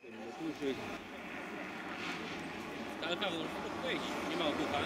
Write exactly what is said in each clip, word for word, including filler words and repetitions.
Ale prawda, no to wejść, nie ma obucha.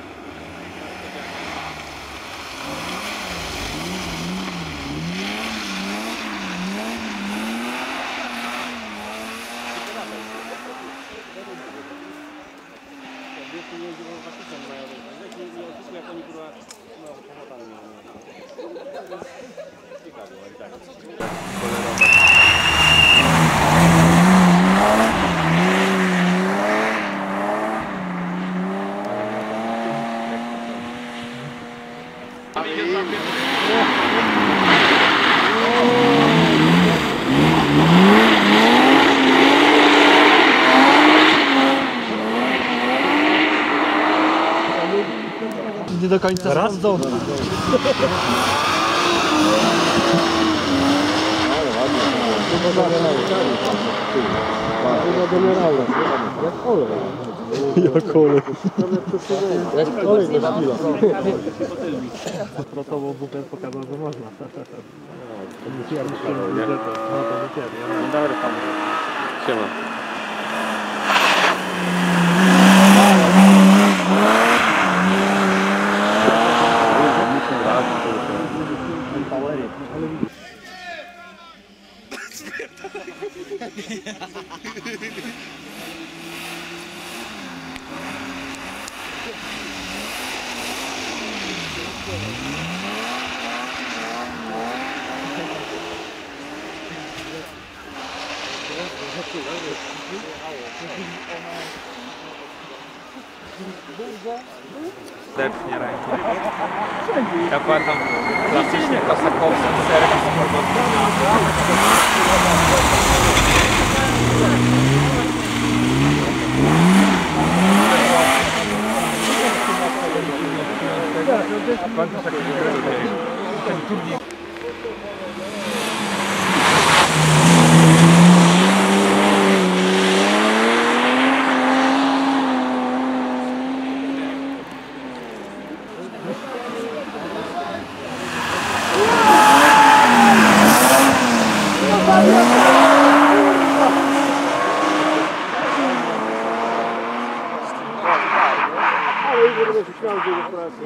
Nie do końca raz do domu. Jak olej. Jak olej. Jak olej do chwila. Protował bukiet pokazał, że można. To nie cię, nie? No to nie cię, nie? Dobry pan. Siema. Depnie ręką. Ja pamiętam klasycznie Kosakowski serwis Pamiętam taki ten turniej. Ale już będę się śmiał z jego pracy.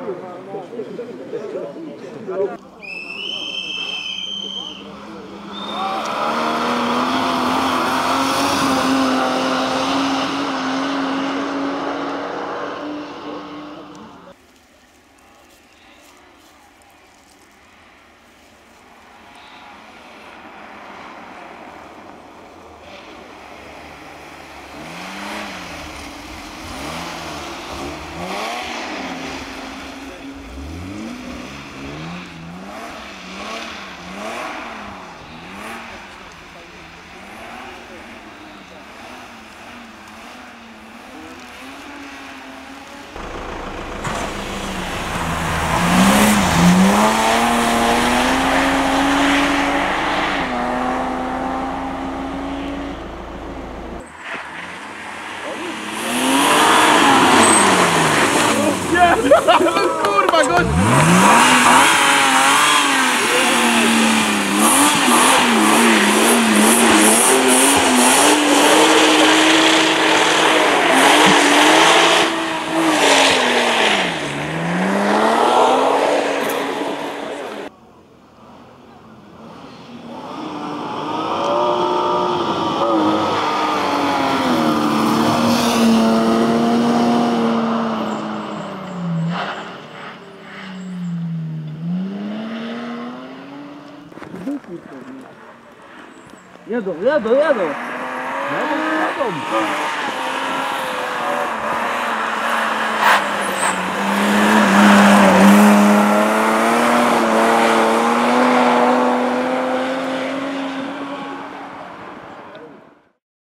Kurwa, gość! Jadą, jadą, jadą! Jadą, jadą!